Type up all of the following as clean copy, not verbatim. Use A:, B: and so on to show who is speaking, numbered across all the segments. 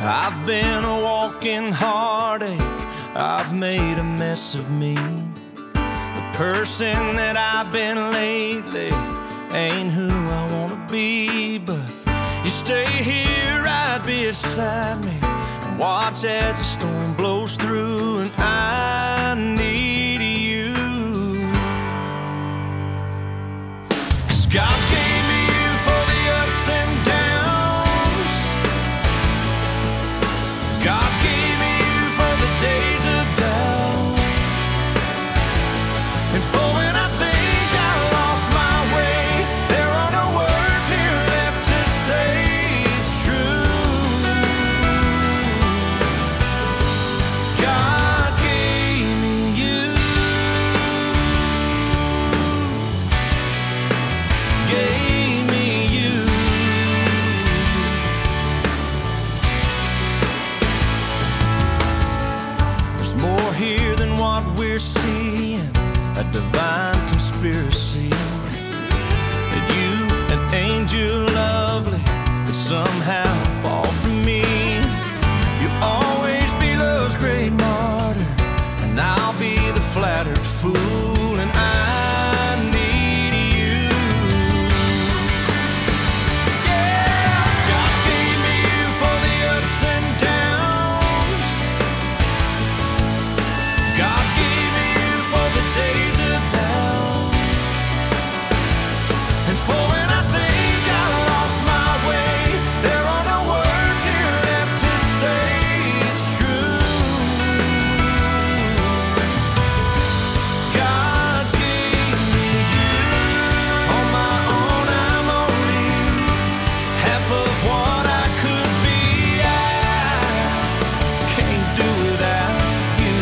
A: I've been a walking heartache, I've made a mess of me. The person that I've been lately ain't who I wanna be. But you stay here right beside me and watch as the storm blows through, and I need you. 'Cause God gave me you for the ups and downs. God gave me you for the days of doubt, and for when I think I lost my way, there are no words here left to say it's true. God gave me you, gave me you. There's more here than what we're seeing, a divine conspiracy, that you, an angel lovely, could somehow fall from me. You'll always be love's great martyr, and I'll be the flattered fool, and I need you. Yeah, God gave me you for the ups and downs. God gave me you for the days of doubt, and for when I think I lost my way, there are no words here left to say it's true. God gave me you. On my own I'm only half of what I could be. I can't do without you.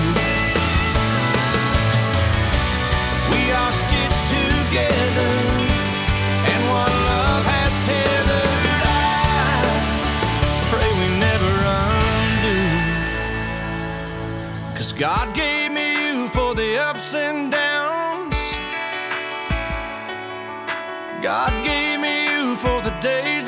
A: We are stitched together, and what love has tethered, I pray we never undo. 'Cause God gave me you for the ups and downs. God gave me you for the days